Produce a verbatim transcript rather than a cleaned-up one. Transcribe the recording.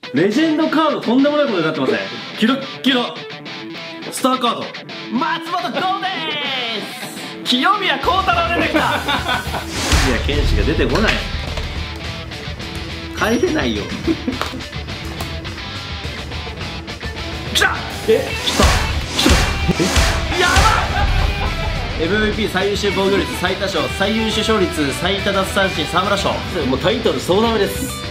レジェンドカードとんでもないことになってません？キラッキラスターカード松本剛です。清宮幸太郎出てきた。いや、剣士が出てこない。帰れないよ。来た。え、来た。え、やばい。エムブイピー 最優秀防御率、最多勝、最優秀勝率、最多奪三振、沢村賞。もうタイトル総なめです。